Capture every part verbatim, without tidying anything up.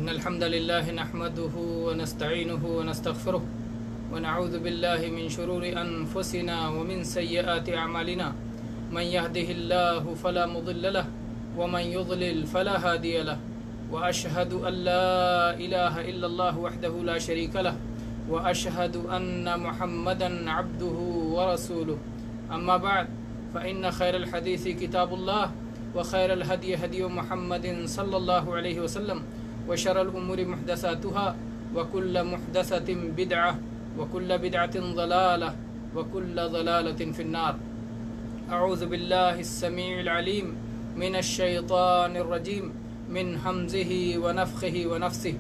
إن الحمد لله نحمده ونستعينه ونستغفره ونعوذ بالله من شرور أنفسنا ومن سيئات أعمالنا من يهده الله فلا مضل له ومن يضلل فلا هادي له وأشهد أن لا إله إلا الله وحده لا شريك له وأشهد أن محمدا عبده ورسوله أما بعد فإن خير الحديث كتاب الله وخير الهدي هدي محمد صلى الله عليه وسلم وشر الأمور محدثاتها وكل محدثة بدعة وكل بدعة ضلالة وكل ضلالة في النار. أعوذ بالله السميع العليم من الشيطان الرجيم من همزه ونفخه ونفسه.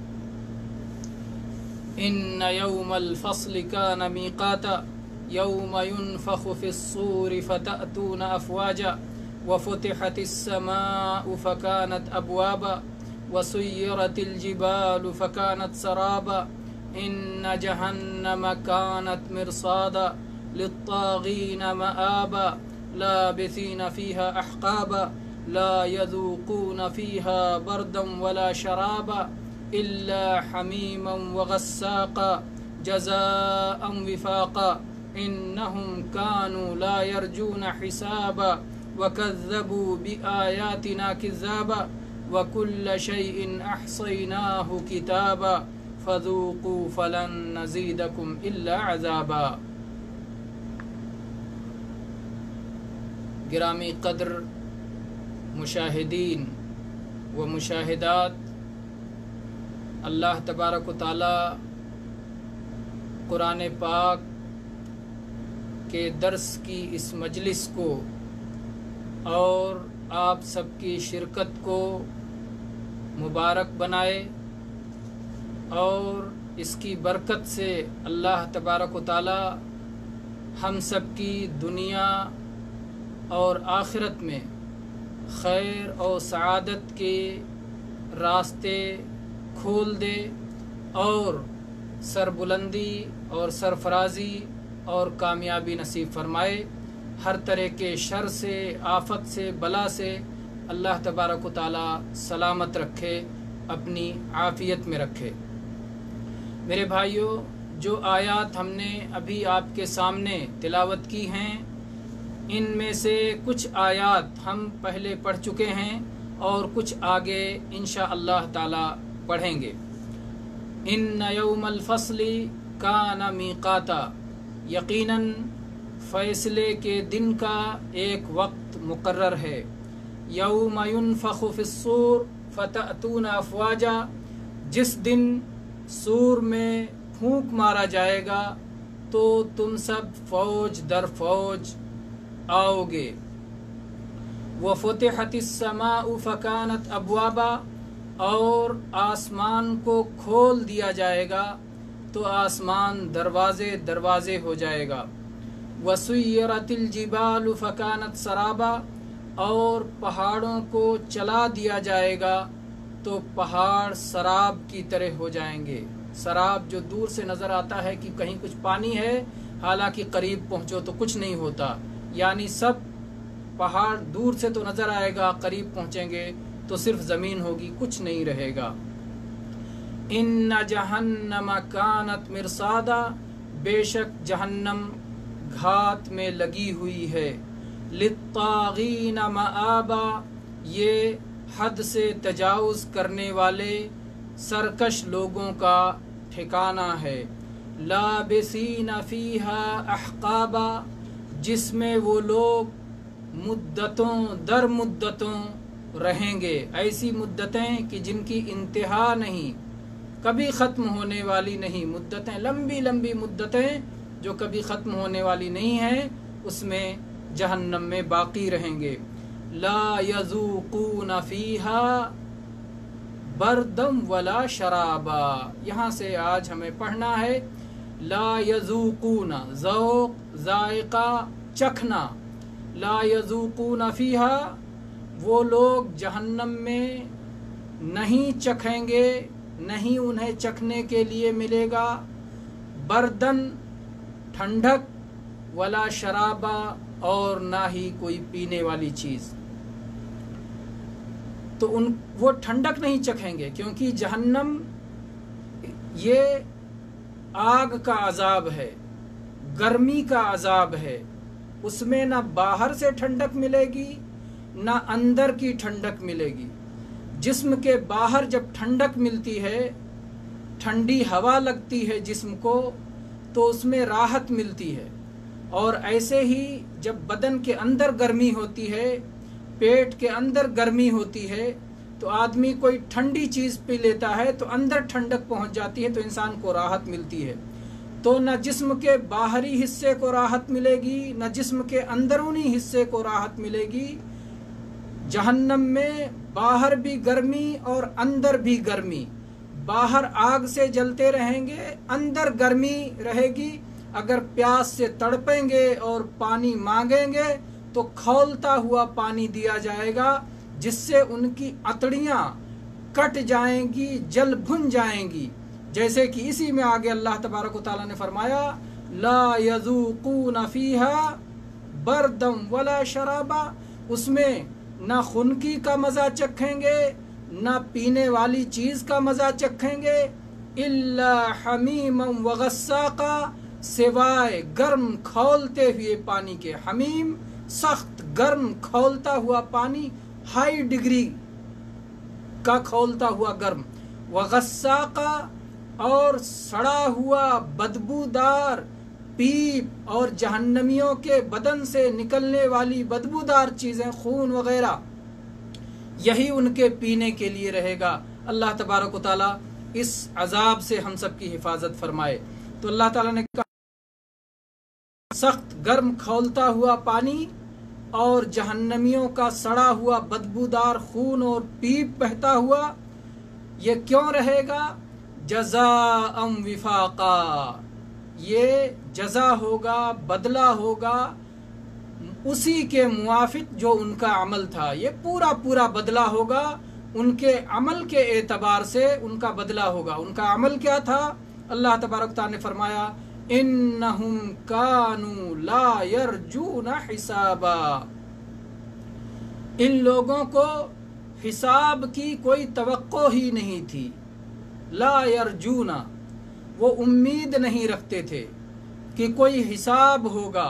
إن يوم الفصل كان ميقاتا يوم ينفخ في الصور فتأتون أفواجا وفتحت السماء فكانت أبوابا وسيرت الجبال فكانت سرابا إن جهنم كانت مرصادا للطاغين مآبا لابثين فيها أحقابا لا يذوقون فيها بردا ولا شرابا إلا حميما وغساقا جزاء وفاقا إنهم كانوا لا يرجون حسابا وكذبوا بآياتنا كذابا وكل شيء أحصيناه كتابا فذوقوا فلن نزيدكم إلا عذابا. گرامی قدر مشاہدین و مشاہدات، اللہ تبارک و تعالی قرآن پاک کے درس کی اس مجلس کو اور آپ سب کی شرکت کو مبارک بنائے، اور اس کی برکت سے اللہ تبارک و تعالی ہم سب کی دنیا اور آخرت میں خیر اور سعادت کے راستے کھول دے اور سربلندی اور سرفرازی اور کامیابی نصیب فرمائے. ہر طرح کے شر سے، آفت سے، بلا سے اللہ تبارک و تعالی سلامت رکھے، اپنی عافیت میں رکھے. میرے بھائیوں، جو آیات ہم نے ابھی آپ کے سامنے تلاوت کی ہیں، ان میں سے کچھ آیات ہم پہلے پڑھ چکے ہیں اور کچھ آگے انشاءاللہ تعالی پڑھیں گے. ان یوم الفصل کان میقاتا، یقیناً فیصلے کے دن کا ایک وقت مقرر ہے. یوم ینفخ فی الصور فتأتون افواجا، جس دن سور میں پھونک مارا جائے گا تو تم سب فوج در فوج آؤ گے. وفتحت السماء فکانت ابوابا، اور آسمان کو کھول دیا جائے گا تو آسمان دروازے دروازے ہو جائے گا. وسیرت الجبال فکانت سرابا، اور پہاڑوں کو چلا دیا جائے گا تو پہاڑ سراب کی طرح ہو جائیں گے. سراب جو دور سے نظر آتا ہے کہ کہیں کچھ پانی ہے، حالانکہ قریب پہنچو تو کچھ نہیں ہوتا. یعنی سب پہاڑ دور سے تو نظر آئے گا، قریب پہنچیں گے تو صرف زمین ہوگی، کچھ نہیں رہے گا. ان جہنم کانت مرصادا، بے شک جہنم گھات میں لگی ہوئی ہے. للطاغین مآبا، یہ حد سے تجاوز کرنے والے سرکش لوگوں کا ٹھکانہ ہے. لابثین فیہا احقابا، جس میں وہ لوگ مدتوں در مدتوں رہیں گے. ایسی مدتیں کہ جن کی انتہا نہیں، کبھی ختم ہونے والی نہیں. مدتیں، لمبی لمبی مدتیں جو کبھی ختم ہونے والی نہیں ہیں، اس میں جہنم میں باقی رہیں گے. لا یذوقون فیہا بردم ولا شرابا، یہاں سے آج ہمیں پڑھنا ہے. لا یذوقون، ذوق، ذائقہ، چکھنا. لا یذوقون فیہا، وہ لوگ جہنم میں نہیں چکھیں گے، نہیں انہیں چکھنے کے لیے ملے گا. بردن، ٹھنڈک، ولا شرابا، اور نہ ہی کوئی پینے والی چیز. تو ان وہ ٹھنڈک نہیں چکھیں گے، کیونکہ جہنم یہ آگ کا عذاب ہے، گرمی کا عذاب ہے، اس میں نہ باہر سے ٹھنڈک ملے گی نہ اندر کی ٹھنڈک ملے گی۔ جسم کے باہر جب ٹھنڈک ملتی ہے، ٹھنڈی ہوا لگتی ہے جسم کو، تو اس میں راحت ملتی ہے، اور ایسے ہی جب بدن کے اندر گرمی ہوتی ہے، پیٹ کے اندر گرمی ہوتی ہے، تو آدمی کوئی ٹھنڈی چیز پی لیتا ہے تو اندر ٹھنڈک پہنچ جاتی ہے، تو انسان کو راحت ملتی ہے۔ تو نہ جسم کے باہری حصے کو راحت ملے گی نہ جسم کے اندرونی حصے کو راحت ملے گی۔ جہنم میں باہر بھی گرمی اور اندر بھی گرمی، باہر آگ سے جلتے رہیں گے، اندر گرمی رہے گی۔ اگر پیاس سے تڑپیں گے اور پانی مانگیں گے تو کھولتا ہوا پانی دیا جائے گا، جس سے ان کی اتڑیاں کٹ جائیں گی، جل بھن جائیں گی۔ جیسے کہ اسی میں آگے اللہ تبارک و تعالیٰ نے فرمایا لا یذوقون فیہا بردم ولا شرابا، اس میں نہ خنکی کا مزہ چکھیں گے نہ پینے والی چیز کا مزہ چکھیں گے، الا حمیما وغساقا، سوائے گرم کھولتے ہوئے پانی کے۔ حمیم سخت گرم کھولتا ہوا پانی، ہائی ڈگری کا کھولتا ہوا گرم، وغساقا، اور سڑا ہوا بدبودار پیپ اور جہنمیوں کے بدن سے نکلنے والی بدبودار چیزیں، خون وغیرہ، یہی ان کے پینے کے لیے رہے گا۔ اللہ تبارک و تعالیٰ اس عذاب سے ہم سب کی حفاظت فرمائے۔ تو اللہ تعالیٰ نے کہا سخت گرم کھولتا ہوا پانی اور جہنمیوں کا سڑا ہوا بدبودار خون اور پیپ بہتا ہوا، یہ کیوں رہے گا؟ جزاء وفاقا، یہ جزا ہوگا، بدلہ ہوگا اسی کے موافق جو ان کا عمل تھا۔ یہ پورا پورا بدلہ ہوگا، ان کے عمل کے اعتبار سے ان کا بدلہ ہوگا۔ ان کا عمل کیا تھا؟ اللہ تبارک تعالیٰ نے فرمایا انہم کانوا لا یرجون حسابا، ان لوگوں کو حساب کی کوئی توقع ہی نہیں تھی۔ لا یرجون، وہ امید نہیں رکھتے تھے کہ کوئی حساب ہوگا۔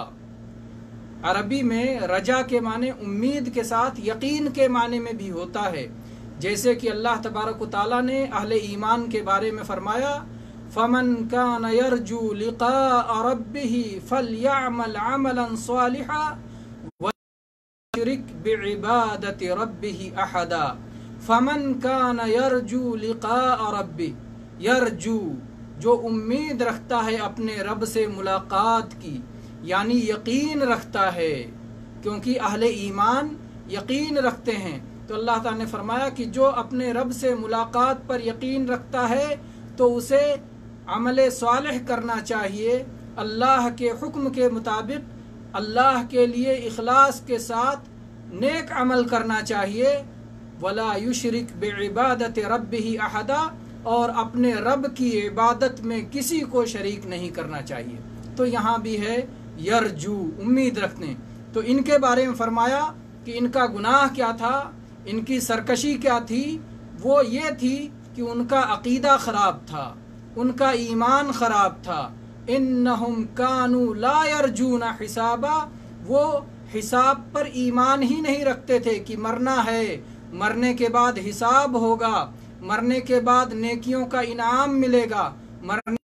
عربی میں رجا کے معنی امید کے ساتھ یقین کے معنی میں بھی ہوتا ہے، جیسے کہ اللہ تبارک و تعالیٰ نے اہل ایمان کے بارے میں فرمایا فَمَنْ كَانَ يَرْجُو لِقَاءَ رَبِّهِ فَلْيَعْمَلْ عَمَلًا صَالِحًا وَلَا يُشْرِكْ بِعِبَادَةِ رَبِّهِ أَحَدًا۔ فَمَنْ كَانَ يَرْجُو لِقَاءَ رَبِّهِ، یرجو جو امید رکھتا ہے اپنے رب سے ملاقات کی، یعنی یقین رکھتا ہے، کیونکہ اہل ایمان یقین رکھتے ہیں۔ تو اللہ تعالیٰ نے فرمایا کہ جو اپنے رب سے ملاقات پر یقین رکھتا ہے تو اسے عمل صالح کرنا چاہیے، اللہ کے حکم کے مطابق اللہ کے لیے اخلاص کے ساتھ نیک عمل کرنا چاہیے، ولا یشرک بعبادت ربہ احدا، اور اپنے رب کی عبادت میں کسی کو شریک نہیں کرنا چاہیے۔ تو یہاں بھی ہے یرجو، امید رکھنے۔ تو ان کے بارے میں فرمایا کہ ان کا گناہ کیا تھا، ان کی سرکشی کیا تھی؟ وہ یہ تھی کہ ان کا عقیدہ خراب تھا، ان کا ایمان خراب تھا۔ انہم کانوا لا یرجون حسابا، وہ حساب پر ایمان ہی نہیں رکھتے تھے کہ مرنا ہے، مرنے کے بعد حساب ہوگا، مرنے کے بعد نیکیوں کا انعام ملے گا، مرنے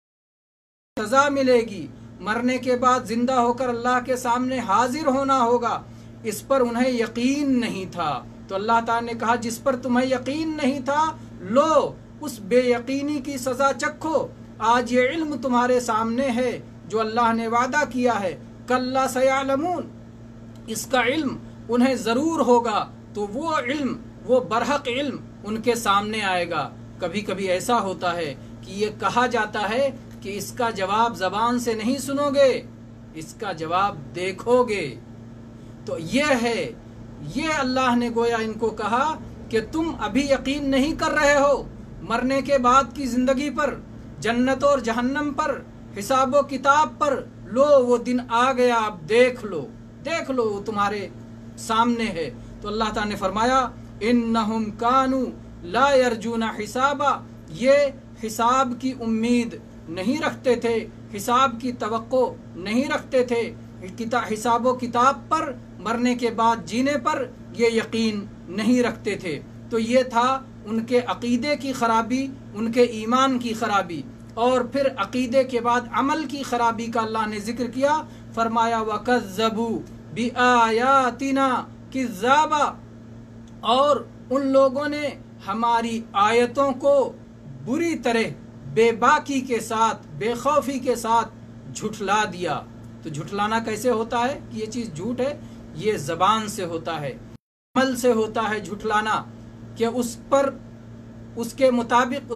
کی سزا ملے گی، مرنے کے بعد زندہ ہو کر اللہ کے سامنے حاضر ہونا ہوگا، اس پر انہیں یقین نہیں تھا۔ تو اللہ تعالیٰ نے کہا جس پر تمہیں یقین نہیں تھا، لو اس بے یقینی کی سزا چکھو۔ آج یہ علم تمہارے سامنے ہے جو اللہ نے وعدہ کیا ہے، کلا سیعلمون، اس کا علم انہیں ضرور ہوگا۔ تو وہ علم، وہ برحق علم ان کے سامنے آئے گا۔ کبھی کبھی ایسا ہوتا ہے کہ یہ کہا جاتا ہے کہ اس کا جواب زبان سے نہیں سنو گے، اس کا جواب دیکھو گے۔ تو یہ ہے، یہ اللہ نے گویا ان کو کہا کہ تم ابھی یقین نہیں کر رہے ہو مرنے کے بعد کی زندگی پر، جنت اور جہنم پر، حساب و کتاب پر۔ لو وہ دن آ گیا، اب دیکھ لو، دیکھ لو، وہ تمہارے سامنے ہے۔ تو اللہ تعالیٰ نے فرمایا इन्नहुम कानू ला यरजूना हिसाबा, ये हिसाब की उम्मीद नहीं रखते थे, हिसाब की तवक्को नहीं रखते थे, किता हिसाबो किताब पर, मरने के बाद जीने पर ये यकीन नहीं रखते थे। तो ये था उनके अकीदे की खराबी, उनके ईमान की खराबी। और फिर अकीदे के बाद अमल की खराबी का अल्लाह ने जिक्र किया, फरमाया वकज़्ज़बू बिआयातिना किज़्ज़ाबा, और उन लोगों ने हमारी आयतों को बुरी तरह बेबाकी के साथ, बेखौफी के साथ झुठला दिया। तो झुठलाना कैसे होता है कि ये चीज़ झूठ है? ये ज़बान से होता है, अमल से होता है झुठलाना, कि उस पर उसके मुताबिक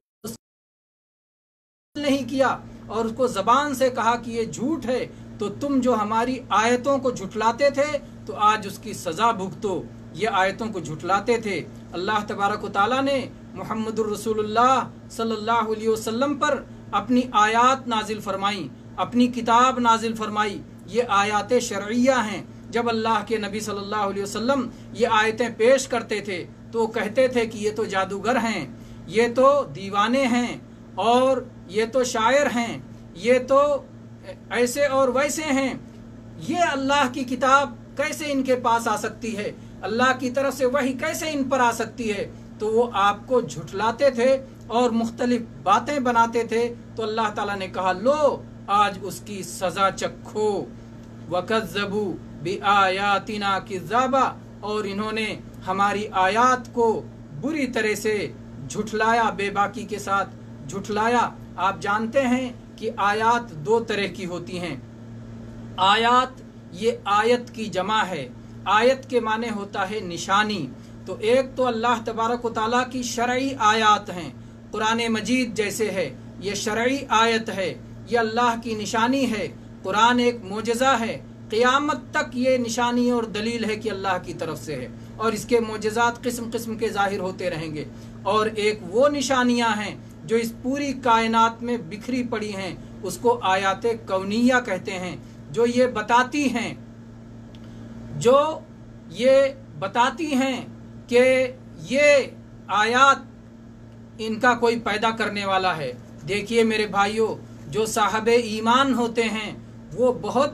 नहीं किया और उसको ज़बान से कहा कि ये झूठ है, तो तुम जो हमारी आयतों को झुठलाते थे तो आज उसकी सज़ा भुगतो। ये आयतों को झुठलाते थे। अल्लाह तबारक व तआला ने मुहम्मदुर रसूलुल्लाह सल्लल्लाहु अलैहि वसल्लम पर अपनी आयात नाजिल फरमाई, अपनी किताब नाजिल फरमाई। ये आयात शरइया हैं। जब अल्लाह के नबी सल्लल्लाहु अलैहि वसल्लम ये आयतें पेश करते थे तो कहते थे कि ये तो जादूगर हैं, ये तो दीवाने हैं, और ये तो शायर हैं, ये तो ऐसे और वैसे हैं। ये अल्लाह की किताब कैसे इनके पास आ सकती है, अल्लाह की तरफ से वही कैसे इन पर आ सकती है? तो वो आपको झुठलाते थे और मुख्तलिफ बातें बनाते थे। तो अल्लाह ताला ने कहा, लो आज उसकी सजा चखो। वकज़्ज़बू बिआयातिना किज़्ज़ाबा, और इन्होंने हमारी आयात को बुरी तरह से झुठलाया, बेबाकी के साथ झुठलाया। आप जानते हैं कि आयात दो तरह की होती हैं। आयात, ये आयत की जमा है। आयत के माने होता है निशानी। तो एक तो अल्लाह तबारक व तआला की शरई आयात हैं, कुरान मजीद जैसे है, ये शरई आयत है, ये अल्लाह की निशानी है। कुरान एक मोजज़ा है, क़यामत तक ये निशानी और दलील है कि अल्लाह की तरफ से है, और इसके मोजज़ात किस्म किस्म के ज़ाहिर होते रहेंगे। और एक वो निशानियां हैं जो इस पूरी कायनात में बिखरी पड़ी हैं, उसको आयात कौनिया कहते हैं, जो ये बताती हैं जो ये बताती हैं कि ये आयात इनका कोई पैदा करने वाला है। देखिए मेरे भाइयों, जो साहबे ईमान होते हैं वो बहुत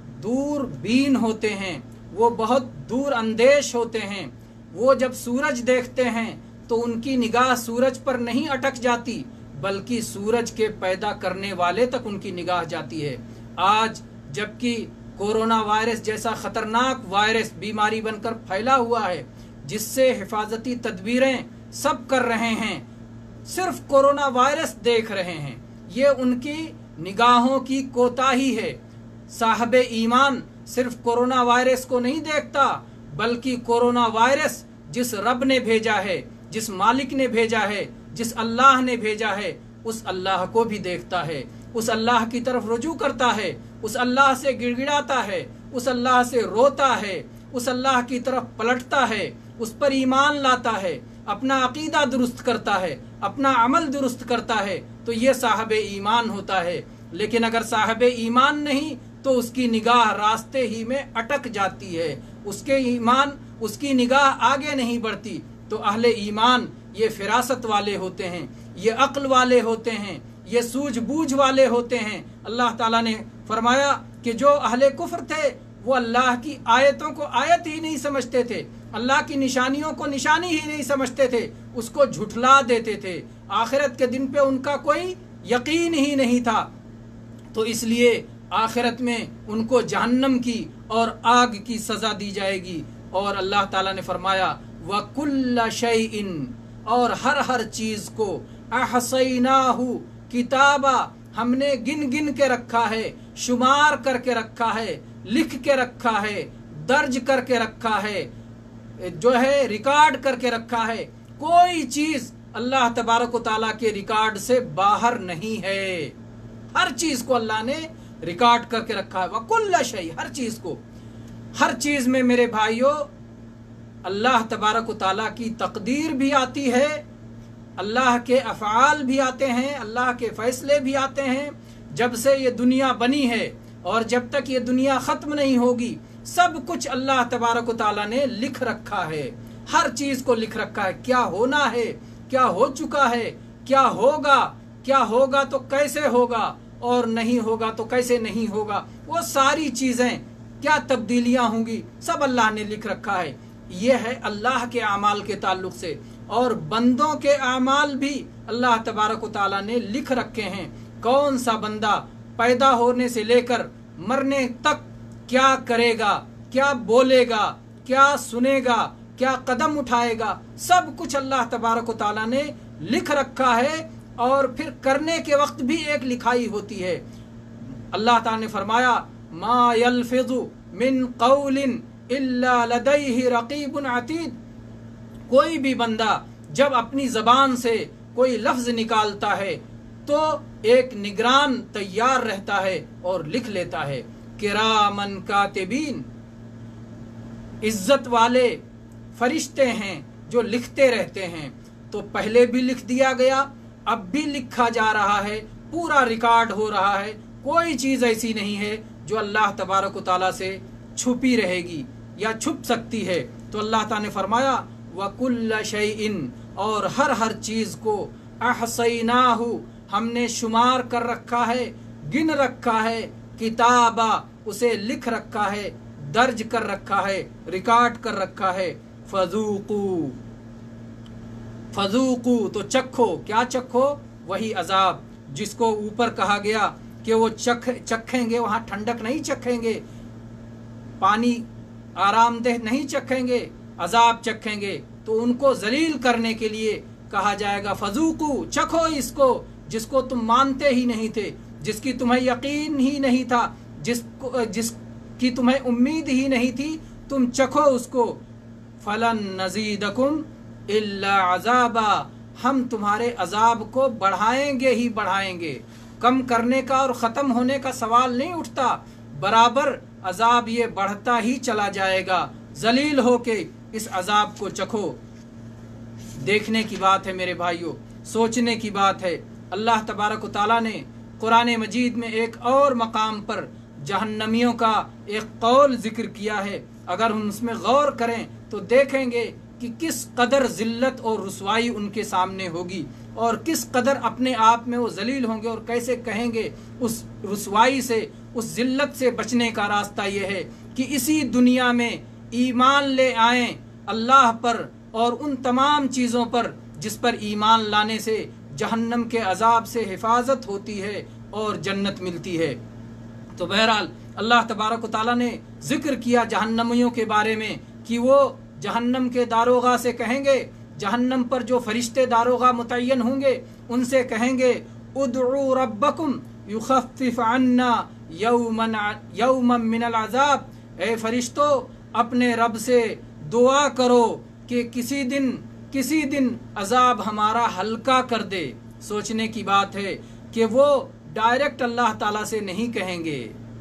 दूरबीन होते हैं, वो बहुत दूर अंदेश होते हैं। वो जब सूरज देखते हैं तो उनकी निगाह सूरज पर नहीं अटक जाती, बल्कि सूरज के पैदा करने वाले तक उनकी निगाह जाती है। आज जबकि कोरोना वायरस जैसा खतरनाक वायरस बीमारी बनकर फैला हुआ है, जिससे हिफाजती तदबीरें सब कर रहे हैं, सिर्फ कोरोना वायरस देख रहे हैं, ये उनकी निगाहों की कोताही है। साहबे ईमान सिर्फ कोरोना वायरस को नहीं देखता, बल्कि कोरोना वायरस जिस रब ने भेजा है, जिस मालिक ने भेजा है, जिस अल्लाह ने भेजा है, उस अल्लाह को भी देखता है, उस अल्लाह की तरफ रुजू करता है, उस अल्लाह से गिड़गिड़ाता है, उस अल्लाह से रोता है, उस अल्लाह की तरफ पलटता है, उस पर ईमान लाता है, अपना अकीदा दुरुस्त करता है, अपना अमल दुरुस्त करता है। तो ये साहबे ईमान होता है। लेकिन अगर साहबे ईमान नहीं तो उसकी निगाह रास्ते ही में अटक जाती है, उसके ईमान उसकी निगाह आगे नहीं बढ़ती। तो अहले ईमान ये फिरासत वाले होते हैं, ये अक्ल वाले होते हैं, ये सूझबूझ वाले होते हैं। अल्लाह ताला ने फरमाया कि जो अहले कुफ्र थे वो अल्लाह की आयतों को आयत ही नहीं समझते थे, अल्लाह की निशानियों को निशानी ही नहीं समझते थे, उसको झुठला देते थे। आखिरत के दिन पे उनका कोई यकीन ही नहीं था, तो इसलिए आखिरत में उनको जहन्नम की और आग की सजा दी जाएगी। और अल्लाह ताला ने फरमाया वकुल्ल शैइन, और हर हर चीज को अहसैनाहु किताबा, हमने गिन गिन के रखा है, शुमार करके रखा है, लिख के रखा है, दर्ज करके रखा है, जो है रिकॉर्ड करके रखा है। कोई चीज अल्लाह तबारक व तआला के रिकॉर्ड से बाहर नहीं है। हर चीज को अल्लाह ने रिकॉर्ड करके रखा है। वकुल्ल शै, हर चीज को। हर चीज में मेरे भाइयों अल्लाह तबारक व तआला की तकदीर भी आती है, अल्लाह के अफ़आल भी आते हैं, अल्लाह के फैसले भी आते हैं। जब से ये दुनिया बनी है और जब तक ये दुनिया ख़त्म नहीं होगी, सब कुछ अल्लाह तबारक व तआला ने लिख रखा है। हर चीज को लिख रखा है, क्या होना है, क्या हो चुका है, क्या होगा, क्या होगा तो कैसे होगा, और नहीं होगा तो कैसे नहीं होगा, वो सारी चीजें क्या तब्दीलियां होंगी, सब अल्लाह ने लिख रखा है। ये है अल्लाह के अमाल के ताल्लुक से। और बंदों के अमाल भी अल्लाह तबारक व तआला ने लिख रखे हैं। कौन सा बंदा पैदा होने से लेकर मरने तक क्या करेगा, क्या बोलेगा, क्या सुनेगा, क्या कदम उठाएगा, सब कुछ अल्लाह तबारक व तआला ने लिख रखा है। और फिर करने के वक्त भी एक लिखाई होती है। अल्लाह ताला ने फरमाया, मा यल्फिज़ु मिन क़ौलिन इल्ला लदैहि रक़ीबुन अतीद। कोई भी बंदा जब अपनी जबान से कोई लफ्ज निकालता है तो एक निगरान तैयार रहता है और लिख लेता है। किरामन कातिबीन, इज्जत वाले फरिश्ते हैं जो लिखते रहते हैं। तो पहले भी लिख दिया गया, अब भी लिखा जा रहा है, पूरा रिकॉर्ड हो रहा है। कोई चीज ऐसी नहीं है जो अल्लाह तबारक व तआला से छुपी रहेगी या छुप सकती है। तो अल्लाह ताला ने फरमाया, वकुल्ल शैइन, और हर हर चीज को अहसैनाहु, हमने शुमार कर रखा है, गिन रखा है, किताबा, उसे लिख रखा है, दर्ज कर रखा है, रिकॉर्ड कर रखा है। फजूकू, फजूकू तो चखो, क्या चखो, वही अजाब जिसको ऊपर कहा गया कि वो चख चखेंगे, वहां ठंडक नहीं चखेंगे, पानी आरामदेह नहीं चखेंगे, अजाब चखेंगे। तो उनको जलील करने के लिए कहा जाएगा, फजूकू, चखो इसको, जिसको तुम मानते ही नहीं थे, जिसकी तुम्हें यकीन ही नहीं था, जिसको जिसकी तुम्हें उम्मीद ही नहीं थी, तुम चखो उसको। फलन नजीदकुम इल्ला अजाबा, हम तुम्हारे अजाब को बढ़ाएंगे ही बढ़ाएंगे। कम करने का और ख़त्म होने का सवाल नहीं उठता, बराबर अजाब ये बढ़ता ही चला जाएगा। जलील होके इस अजाब को चखो। देखने की बात है मेरे भाइयों, सोचने की बात है। अल्लाह तबारक व तआला ने कुरान मजीद में एक और मकाम पर जहन्नमियों का एक कौल जिक्र किया है। अगर हम उसमें गौर करें तो देखेंगे कि किस कदर जिल्लत और रुसवाई उनके सामने होगी, और किस कदर अपने आप में वो जलील होंगे, और कैसे कहेंगे। उस रुसवाई से, उस जिल्लत से बचने का रास्ता यह है कि इसी दुनिया में ईमान ले आएं अल्लाह पर और उन तमाम चीज़ों पर जिस पर ईमान लाने से जहन्नम के अजाब से हिफाजत होती है और जन्नत मिलती है। तो बहरहाल अल्लाह तबारक व तआला ने जिक्र किया जहन्नमियों के बारे में कि वो जहन्नम के दारोगा से कहेंगे, जहन्नम पर जो फरिश्ते दारोगा मुतय्यन होंगे उनसे कहेंगे, उदउ रब्बकुम युखफ्फिफ अन्ना यौमन यौमन मिनल अजाब। ए फरिश्तों, अपने रब से दुआ करो कि किसी दिन किसी दिन अजाब हमारा हल्का कर दे। सोचने की बात है कि वो डायरेक्ट अल्लाह ताला से नहीं कहेंगे,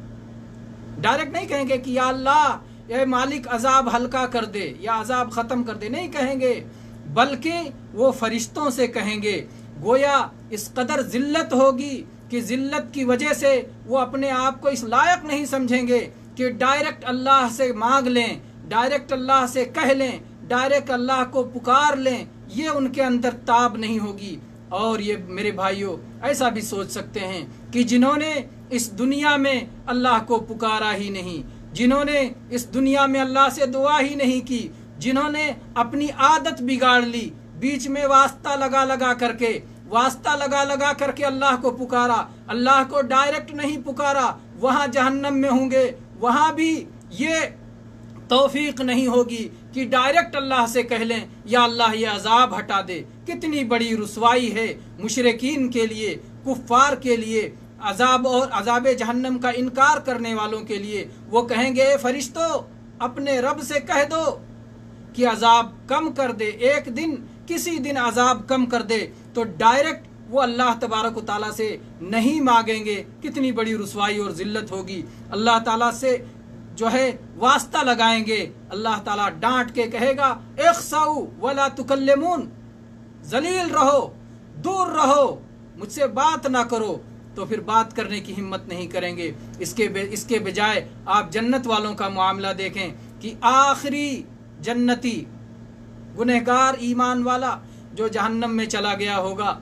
डायरेक्ट नहीं कहेंगे कि या अल्लाह ये मालिक अजाब हल्का कर दे या अजाब खत्म कर दे, नहीं कहेंगे, बल्कि वो फरिश्तों से कहेंगे। गोया इस कदर जिल्लत होगी कि जिल्लत की वजह से वो अपने आप को इस लायक नहीं समझेंगे कि डायरेक्ट अल्लाह से मांग लें, डायरेक्ट अल्लाह से कह लें, डायरेक्ट अल्लाह को पुकार लें। ये उनके अंदर ताब नहीं होगी। और ये मेरे भाइयों, ऐसा भी सोच सकते हैं कि जिन्होंने इस दुनिया में अल्लाह को पुकारा ही नहीं, जिन्होंने इस दुनिया में अल्लाह से दुआ ही नहीं की, जिन्होंने अपनी आदत बिगाड़ ली, बीच में वास्ता लगा लगा करके वास्ता लगा लगा करके अल्लाह को पुकारा, अल्लाह को डायरेक्ट नहीं पुकारा, वहां जहन्नम में होंगे। वहां भी ये तौफीक नहीं होगी कि डायरेक्ट अल्लाह से कह लें या अल्लाह ये अजाब हटा दे। कितनी बड़ी रुसवाई है मुशरिकीन के लिए, कुफ्फार के लिए, अजाब और अजाब जहन्नम का इनकार करने वालों के लिए। वो कहेंगे, फरिश्तों अपने रब से कह दो कि अजाब कम कर दे, एक दिन किसी दिन अजाब कम कर दे। तो डायरेक्ट वो अल्लाह तबारक व तआला से नहीं मांगेंगे। कितनी बड़ी रुसवाई और जिल्लत होगी। अल्लाह ताला से जो है वास्ता लगाएंगे, अल्लाह ताला डांट के कहेगा, इख्साउ वला तुकल्लिमून, जलील रहो, दूर रहो, मुझसे बात ना करो। तो फिर बात करने की हिम्मत नहीं करेंगे। इसके इसके बजाय आप जन्नत वालों का मामला देखें कि आखिरी जन्नती गुनहगार ईमान वाला जो जहन्नम में चला गया होगा।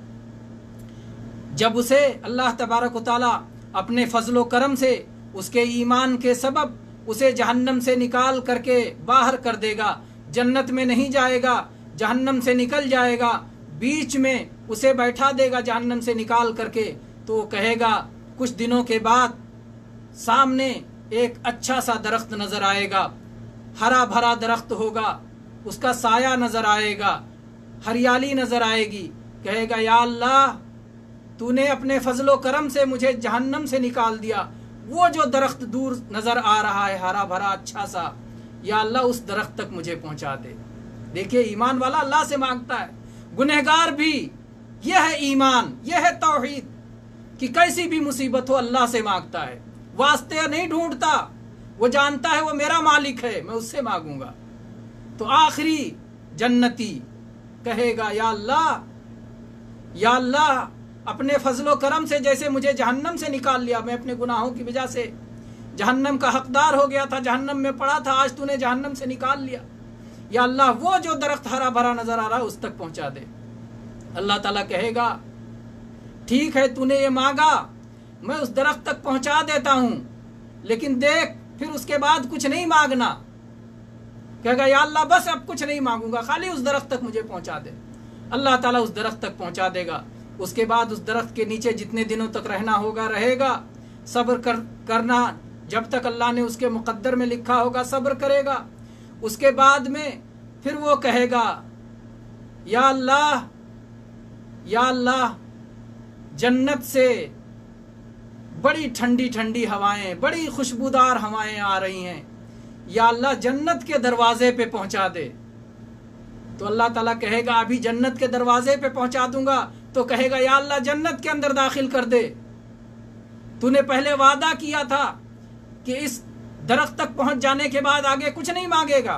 जब उसे अल्लाह तबारक व तआला अपने फजलो करम से उसके ईमान के सबब उसे जहन्नम से निकाल करके बाहर कर देगा, जन्नत में नहीं जाएगा, जहन्नम से निकल जाएगा, बीच में उसे बैठा देगा जहन्नम से निकाल करके, तो वो कहेगा कुछ दिनों के बाद सामने एक अच्छा सा दरख्त नजर आएगा, हरा भरा दरख्त होगा, उसका साया नजर आएगा, हरियाली नजर आएगी। कहेगा या अल्लाह तूने अपने फजलो करम से मुझे जहन्नम से निकाल दिया, वो जो दरख्त दूर नजर आ रहा है हरा भरा अच्छा सा, या अल्लाह उस दरख्त तक मुझे पहुंचा दे। देखिए ईमान वाला अल्लाह से मांगता है, गुनहगार भी यह है ईमान, यह है तौहीद कि कैसी भी मुसीबत हो अल्लाह से मांगता है, वास्ते नहीं ढूंढता, वो जानता है वो मेरा मालिक है, मैं उससे मांगूंगा। तो आखिरी जन्नती कहेगा या अल्लाह या अल्लाह अपने फजलो करम से जैसे मुझे जहन्नम से निकाल लिया, मैं अपने गुनाहों की वजह से जहन्नम का हकदार हो गया था, जहन्नम में पड़ा था, आज तूने जहन्नम से निकाल लिया, या अल्लाह वो जो दरख्त हरा भरा नजर आ रहा है उस तक पहुंचा दे। अल्लाह ताला कहेगा ठीक है तूने ये मांगा, मैं उस दरख्त तक पहुंचा देता हूं, लेकिन देख फिर उसके बाद कुछ नहीं मांगना। कहेगा या अल्लाह बस अब कुछ नहीं मांगूंगा, खाली उस दरख्त तक मुझे पहुंचा दे। अल्लाह ताला उस दरख्त तक पहुंचा देगा। उसके बाद उस दरख्त के नीचे जितने दिनों तक रहना होगा रहेगा, सब्र कर करना, जब तक अल्लाह ने उसके मुकद्दर में लिखा होगा सब्र करेगा। उसके बाद में फिर वो कहेगा या अल्लाह या अल्लाह जन्नत से बड़ी ठंडी ठंडी हवाएं, बड़ी खुशबूदार हवाएं आ रही हैं, या अल्लाह जन्नत के दरवाजे पे पहुंचा दे। तो अल्लाह ताला कहेगा अभी जन्नत के दरवाजे पे पहुंचा दूंगा, तो कहेगा या अल्लाह जन्नत के अंदर दाखिल कर दे। तूने पहले वादा किया था कि इस दरख्त तक पहुंच जाने के बाद आगे कुछ नहीं मांगेगा।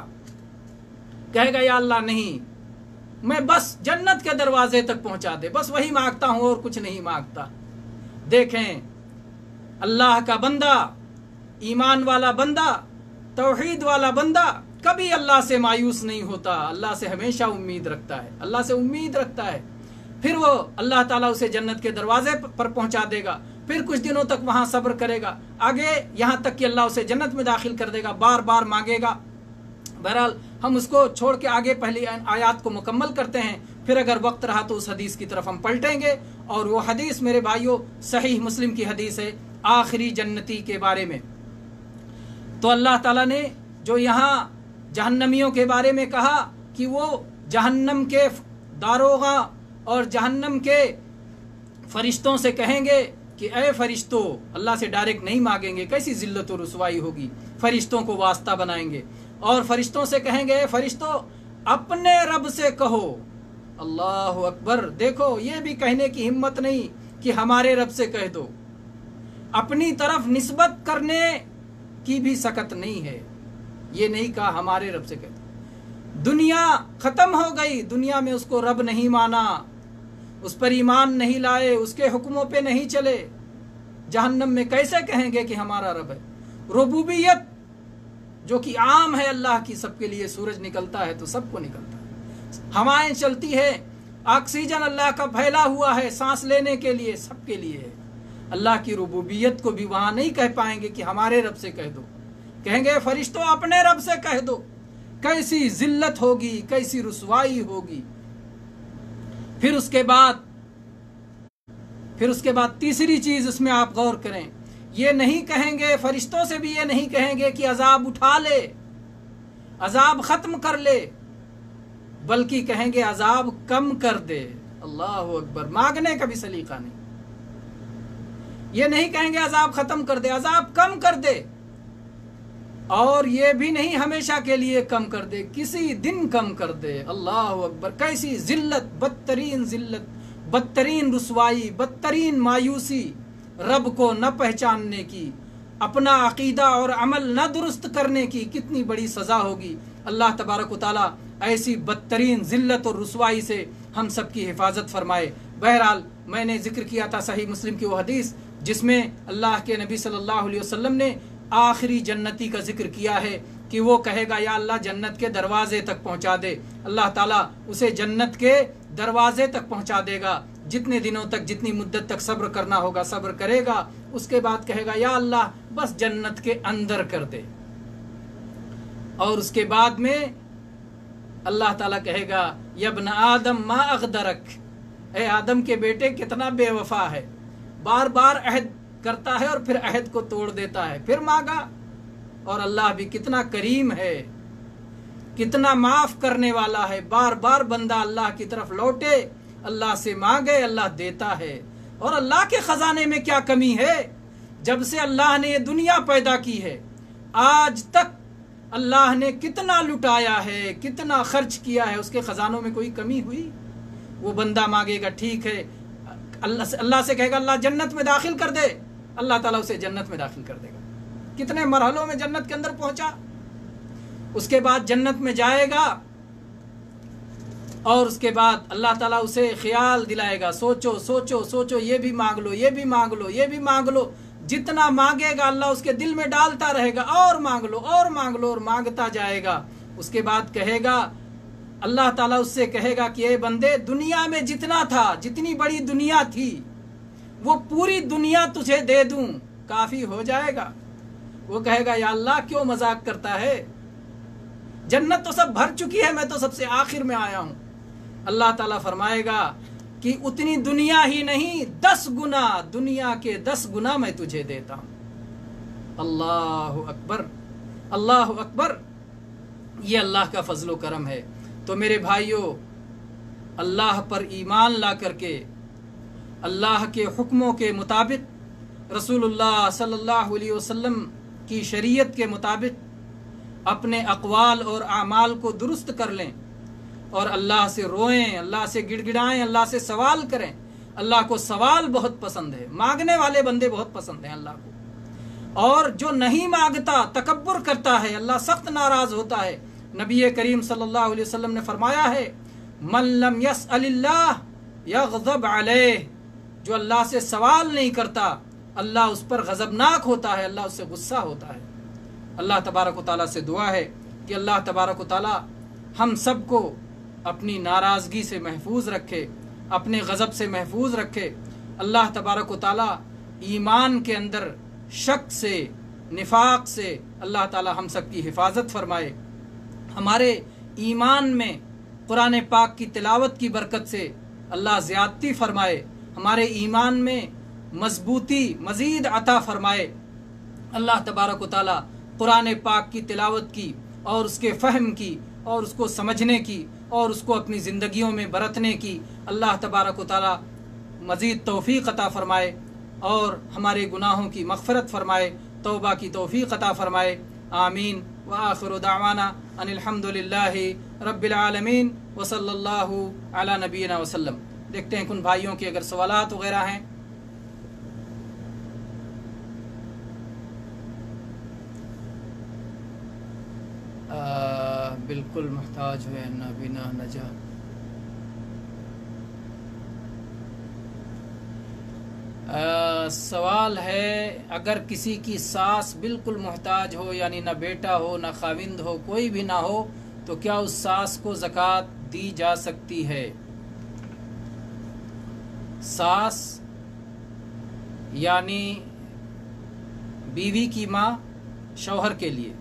कहेगा या अल्लाह नहीं, मैं बस जन्नत के दरवाजे तक पहुंचा दे, बस वही मांगता हूं और कुछ नहीं मांगता। देखें अल्लाह का बंदा, ईमान वाला बंदा, तौहीद वाला बंदा कभी अल्लाह से मायूस नहीं होता, अल्लाह से हमेशा उम्मीद रखता है, अल्लाह से उम्मीद रखता है। फिर वो अल्लाह ताला उसे जन्नत के दरवाजे पर पहुंचा देगा, फिर कुछ दिनों तक वहां सब्र करेगा, आगे यहाँ तक कि अल्लाह उसे जन्नत में दाखिल कर देगा, बार बार मांगेगा। बहरहाल हम उसको छोड़ के आगे पहली आयत को मुकम्मल करते हैं, फिर अगर वक्त रहा तो उस हदीस की तरफ हम पलटेंगे। और वो हदीस मेरे भाइयों सहीह मुस्लिम की हदीस है आखिरी जन्नती के बारे में। तो अल्लाह ताला ने जो यहाँ जहन्नमियों के बारे में कहा कि वो जहन्नम के दारोगा और जहन्नम के फरिश्तों से कहेंगे कि ए फरिश्तों, अल्लाह से डायरेक्ट नहीं मांगेंगे, कैसी जिल्लत और रुसवाई होगी, फरिश्तों को वास्ता बनाएंगे और फरिश्तों से कहेंगे ए फरिश्तों अपने रब से कहो। अल्लाह अकबर। देखो ये भी कहने की हिम्मत नहीं कि हमारे रब से कह दो, अपनी तरफ निस्बत करने की भी सकत नहीं है, ये नहीं कहा हमारे रब से कह दो। दुनिया खत्म हो गई, दुनिया में उसको रब नहीं माना, उस पर ईमान नहीं लाए, उसके हुक्मों पे नहीं चले, जहन्नम में कैसे कहेंगे कि हमारा रब है। रुबूबियत जो कि आम है अल्लाह की, सबके लिए, सूरज निकलता है तो सबको निकलता है, हवाएं चलती है, ऑक्सीजन अल्लाह का फैला हुआ है सांस लेने के लिए, सबके लिए है। अल्लाह की रुबूबियत को भी वहां नहीं कह पाएंगे कि हमारे रब से कह दो, कहेंगे फरिश्तों अपने रब से कह दो। कैसी जिल्लत होगी, कैसी रुसवाई होगी। फिर उसके बाद फिर उसके बाद तीसरी चीज इसमें आप गौर करें, ये नहीं कहेंगे, फरिश्तों से भी ये नहीं कहेंगे कि अजाब उठा ले, अजाब खत्म कर ले, बल्कि कहेंगे अजाब कम कर दे। अल्लाह अकबर। मांगने का भी सलीका नहीं, ये नहीं कहेंगे अजाब खत्म कर दे, अजाब कम कर दे। और ये भी नहीं हमेशा के लिए कम कर दे, किसी दिन कम कर दे। अल्लाह अकबर। कैसी जिल्लत, बदतरीन जिल्लत, बदतरीन रुसवाई, बदतरीन मायूसी, रब को न पहचानने की, अपना अकीदा और अमल न दुरुस्त करने की कितनी बड़ी सजा होगी। अल्लाह तबारक व तआला ऐसी बदतरीन जिल्लत और रुसवाई से हम सब की हिफाजत फरमाए। बहरहाल मैंने जिक्र किया था सही मुस्लिम की वो हदीस जिसमें अल्लाह के नबी सल्लल्लाहु अलैहि वसल्लम ने आखिरी जन्नती का जिक्र किया है کہ وہ کہے گا یا اللہ جنت کے دروازے تک پہنچا دے، اللہ تعالیٰ اسے جنت کے دروازے تک پہنچا دے گا، جتنے دنوں تک جتنی مدت تک صبر کرنا ہوگا صبر کرے گا، اس کے بعد کہے گا یا اللہ بس جنت کے اندر کر دے، اور اس کے بعد میں اللہ تعالیٰ کہے گا یا ابن آدم ما اغدرک، اے آدم کے بیٹے کتنا بے وفا ہے، بار بار عہد کرتا ہے اور پھر عہد کو توڑ دیتا ہے، پھر مانگا، اور اللہ بھی کتنا کریم ہے، کتنا معاف کرنے والا ہے، بار بار بندہ اللہ کی طرف لوٹے، اللہ سے مانگے، اللہ دیتا ہے۔ اور اللہ کے خزانے میں کیا کمی ہے؟ جب سے اللہ نے یہ دنیا پیدا کی ہے آج تک اللہ نے کتنا لٹایا ہے، کتنا خرچ کیا ہے، اس کے خزانوں میں کوئی کمی ہوئی؟ وہ بندہ مانگے گا ٹھیک ہے، اللہ سے اللہ سے کہے گا اللہ جنت میں داخل کر دے، اللہ تعالیٰ اسے جنت میں داخل کر دے گا۔ کتنے مرحلوں میں جنت کے اندر پہنچا، اس کے بعد جنت میں جائے گا، اور اس کے بعد اللہ تعالیٰ اسے خیال دلائے گا، سوچو سوچو سوچو، یہ بھی مانگ لو، یہ بھی مانگ لو، یہ بھی مانگ لو، جتنا مانگے گا اللہ اس کے دل میں ڈالتا رہے گا، اور مانگ لو اور مانگ لو، اور مانگتا جائے گا۔ اس کے بعد کہے گا اللہ تعالیٰ اس سے کہے گا کہ اے بندے دنیا میں جتنا تھا، جتنی بڑی دنیا تھی وہ پوری دنیا تجھے دے دوں، کافی ہو جائے گا؟ وہ کہے گا یا اللہ کیوں مذاق کرتا ہے، جنت تو سب بھر چکی ہے، میں تو سب سے آخر میں آیا ہوں۔ اللہ تعالیٰ فرمائے گا کہ اتنی دنیا ہی نہیں، دس گنا دنیا کے دس گنا میں تجھے دیتا ہوں۔ اللہ اکبر، اللہ اکبر، یہ اللہ کا فضل و کرم ہے۔ تو میرے بھائیوں، اللہ پر ایمان لا کر کے، اللہ کے حکموں کے مطابق، رسول اللہ صلی اللہ علیہ وسلم کی شریعت کے مطابق اپنے اقوال اور اعمال کو درست کر لیں، اور اللہ سے روئیں، اللہ سے گڑ گڑائیں، اللہ سے سوال کریں۔ اللہ کو سوال بہت پسند ہے، مانگنے والے بندے بہت پسند ہیں اللہ کو، اور جو نہیں مانگتا تکبر کرتا ہے اللہ سخت ناراض ہوتا ہے۔ نبی کریم صلی اللہ علیہ وسلم نے فرمایا ہے من لم یسأل اللہ یغضب علیہ، جو اللہ سے سوال نہیں کرتا اللہ اس پر غضبناک ہوتا ہے، اللہ اس سے غصہ ہوتا ہے۔ اللہ تبارک و تعالیٰ سے دعا ہے کہ اللہ تبارک و تعالیٰ ہم سب کو اپنی ناراضگی سے محفوظ رکھے، اپنے غضب سے محفوظ رکھے۔ اللہ تبارک و تعالیٰ ایمان کے اندر شک سے، نفاق سے اللہ تعالیٰ ہم سب کی حفاظت فرمائے۔ ہمارے ایمان میں قرآن پاک کی تلاوت کی برکت سے اللہ زیادتی فرمائے، ہمارے ایمان میں مضبوطی مزید عطا فرمائے۔ اللہ تبارک و تعالیٰ قرآن پاک کی تلاوت کی اور اس کے فہم کی اور اس کو سمجھنے کی اور اس کو اپنی زندگیوں میں برتنے کی اللہ تبارک و تعالیٰ مزید توفیق عطا فرمائے، اور ہمارے گناہوں کی مغفرت فرمائے، توبہ کی توفیق عطا فرمائے۔ آمین۔ وآخر دعوانا ان الحمد للہ رب العالمین وصلی اللہ علی نبینا وسلم۔ دیکھتے ہیں کن بھائیوں کے اگر سوالات وغیرہ ہیں۔ بالکل محتاج ہوئے نہ بنا نجات۔ سوال ہے اگر کسی کی ساس بالکل محتاج ہو، یعنی نہ بیٹا ہو نہ خاوند ہو، کوئی بھی نہ ہو، تو کیا اس ساس کو زکوٰۃ دی جا سکتی ہے؟ ساس یعنی بیوی کی ماں شوہر کے لیے،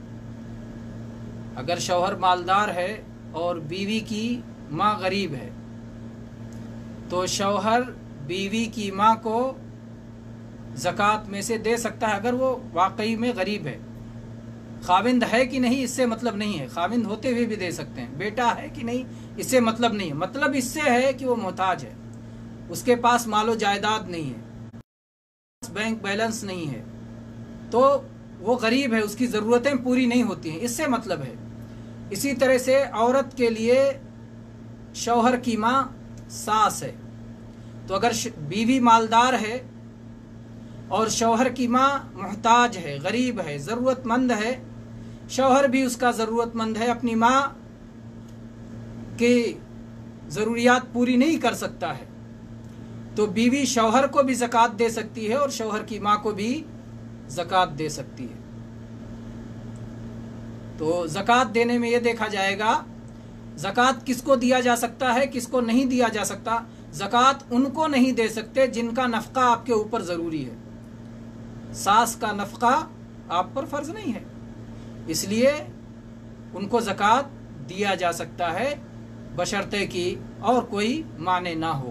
اگر شوہر مالدار ہے اور بیوی کی ماں غریب ہے تو شوہر بیوی کی ماں کو زکوٰۃ میں سے دے سکتا ہے اگر وہ واقعی میں غریب ہے۔ خاوند ہے کہ نہیں اس سے مطلب نہیں ہے، خاوند ہوتے ہوئے بھی دے سکتے ہیں۔ بیٹا ہے کہ نہیں اس سے مطلب نہیں ہے، مطلب اس سے ہے کہ وہ محتاج ہے، اس کے پاس مال و جائیداد نہیں ہے، بینک بیلنس نہیں ہے، تو وہ غریب ہے، اس کی ضرورتیں پوری نہیں ہوتی ہیں، اس سے مطلب ہے۔ اسی طرح سے عورت کے لیے شوہر کی ماں ساس ہے، تو اگر بیوی مالدار ہے اور شوہر کی ماں محتاج ہے، غریب ہے، ضرورت مند ہے، شوہر بھی اس کا ضرورت مند ہے، اپنی ماں کی ضروریات پوری نہیں کر سکتا ہے، تو بیوی شوہر کو بھی زکوٰۃ دے سکتی ہے اور شوہر کی ماں کو بھی زکوٰۃ دے سکتی ہے۔ तो ज़कात देने में ये देखा जाएगा ज़कात किसको दिया जा सकता है, किसको नहीं दिया जा सकता। ज़कात उनको नहीं दे सकते जिनका नफ़क़ा आपके ऊपर ज़रूरी है। सास का नफ़क़ा आप पर फ़र्ज़ नहीं है, इसलिए उनको ज़कात दिया जा सकता है बशर्ते कि और कोई माने ना हो।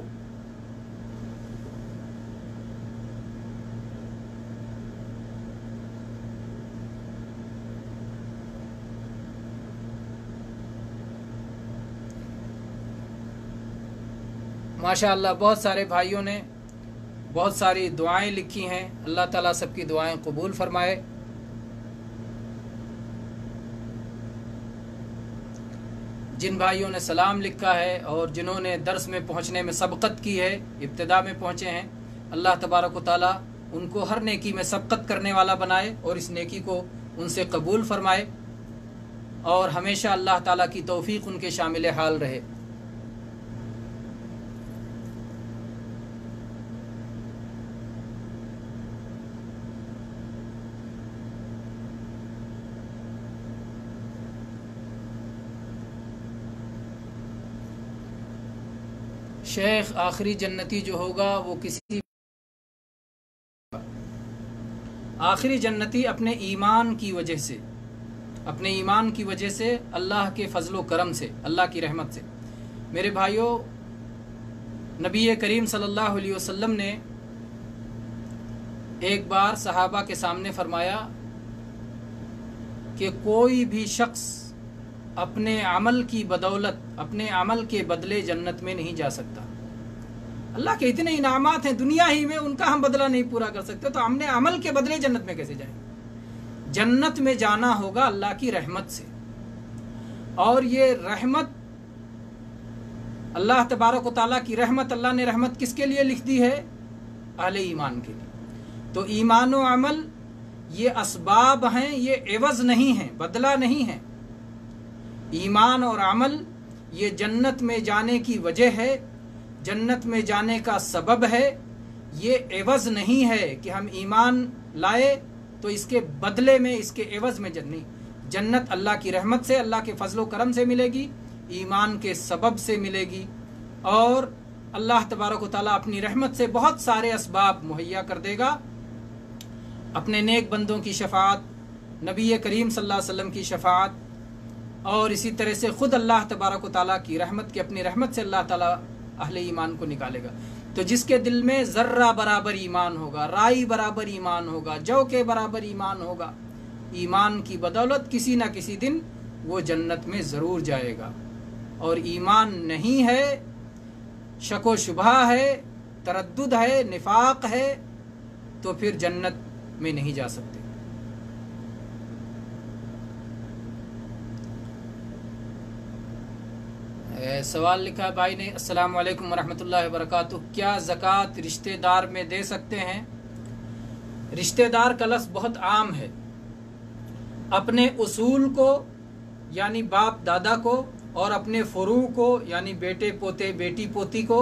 माशाअल्लाह बहुत सारे भाइयों ने बहुत सारी दुआएं लिखी हैं। अल्लाह ताला सबकी दुआएं कबूल फरमाए। जिन भाइयों ने सलाम लिखा है और जिन्होंने दर्स में पहुंचने में सबकत की है, इब्तिदा में पहुंचे हैं, अल्लाह तबारक व तआला उनको हर नेकी में सबकत करने वाला बनाए और इस नेकी को उनसे कबूल फरमाए और हमेशा अल्लाह ताला की तौफीक उनके शामिल हाल रहे। शेख आखिरी जन्नती जो होगा वो किसी आखिरी जन्नती अपने ईमान की वजह से अपने ईमान की वजह से अल्लाह के फजलो करम से, अल्लाह की रहमत से। मेरे भाइयों, नबी करीम सल्लल्लाहु अलैहि वसल्लम ने एक बार सहाबा के सामने फरमाया कि कोई भी शख्स अपने अमल की बदौलत, अपने अमल के बदले जन्नत में नहीं जा सकता। अल्लाह के इतने इनामात हैं दुनिया ही में, उनका हम बदला नहीं पूरा कर सकते, तो हमने अमल के बदले जन्नत में कैसे जाएंगे? जन्नत में जाना होगा अल्लाह की रहमत से, और ये रहमत अल्लाह तबारक व तआला की रहमत, अल्लाह ने रहमत किसके लिए लिख दी है? अहले ईमान के लिए। तो ईमान व अमल ये असबाब हैं, ये एवज नहीं है, बदला नहीं है। ईमान और अमल ये जन्नत में जाने की वजह है, जन्नत में जाने का सबब है। ये एवज नहीं है कि हम ईमान लाए तो इसके बदले में, इसके एवज में जन्नी जन्नत अल्लाह की रहमत से, अल्लाह के फजलो करम से मिलेगी, ईमान के सबब से मिलेगी। और अल्लाह तबारक व तआला अपनी रहमत से बहुत सारे असबाब मुहैया कर देगा। अपने नेक बंदों की शफाअत, नबी करीम सल्लल्लाहु अलैहि वसल्लम की शफाअत, और इसी तरह से ख़ुद अल्लाह तबारक व तआला की रहमत की, अपनी रहमत से अल्लाह ताला अहले ईमान को निकालेगा। तो जिसके दिल में ज़र्रा बराबर ईमान होगा, राई बराबर ईमान होगा, जौ के बराबर ईमान होगा, ईमान की बदौलत किसी न किसी दिन वो जन्नत में ज़रूर जाएगा। और ईमान नहीं है, शको शुबहा है, तरद्दुद है, निफाक है, तो फिर जन्नत में नहीं जा सकते। सवाल लिखा भाई ने, अस्सलाम वालेकुम वरहमतुल्लाहि वबरकातुहू, क्या ज़कात रिश्तेदार में दे सकते हैं? रिश्तेदार का लफ्ज़ बहुत आम है। अपने उसूल को यानी बाप दादा को और अपने फुरू को यानी बेटे पोते बेटी पोती को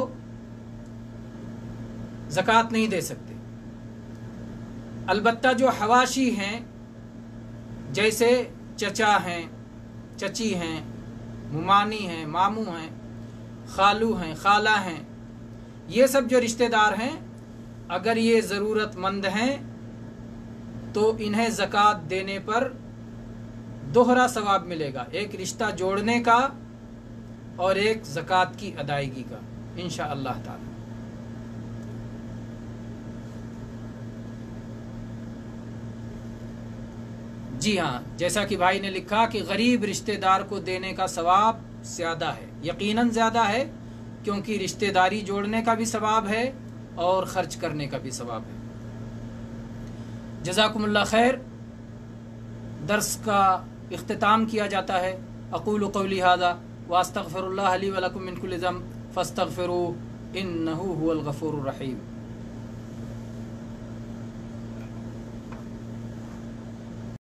ज़कात नहीं दे सकते। अलबत्ता जो हवाशी हैं, जैसे चचा हैं, चची हैं, मुमानी हैं, मामू हैं, खालू हैं, खाला हैं, ये सब जो रिश्तेदार हैं, अगर ये ज़रूरतमंद हैं तो इन्हें ज़कात देने पर दोहरा सवाब मिलेगा, एक रिश्ता जोड़ने का और एक ज़कात की अदायगी का इंशाअल्लाह ताला। जी हाँ, जैसा कि भाई ने लिखा कि गरीब रिश्तेदार को देने का सवाब ज़्यादा है, यकीनन ज़्यादा है, क्योंकि रिश्तेदारी जोड़ने का भी सवाब है और ख़र्च करने का भी सवाब है। जज़ाकुमुल्लाह खैर। दर्स का इख्तिताम किया जाता है। अक़ूलु क़ौली हाज़ा व अस्तग़फ़िरुल्लाह ली व लकुम मिन कुल्लि ज़ंब फ़स्तग़फ़िरूहु इन्नहु हुवल गफ़ूरुर रहीम।